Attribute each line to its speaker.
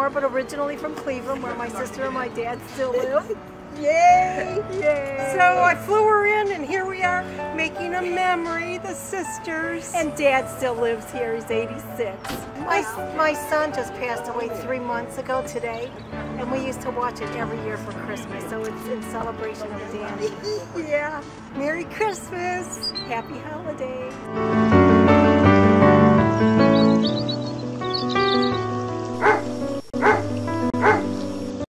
Speaker 1: anymore, but originally from Cleveland, where my sister and my dad still live.
Speaker 2: Yay!
Speaker 1: Yay!
Speaker 2: So I flew her in, and here we are making a memory, the sisters.
Speaker 1: And Dad still lives here. He's 86. My son just passed away 3 months ago today, and we used to watch it every year for Christmas, so it's in celebration of Daddy.
Speaker 2: Yeah. Merry Christmas.
Speaker 1: Happy holidays.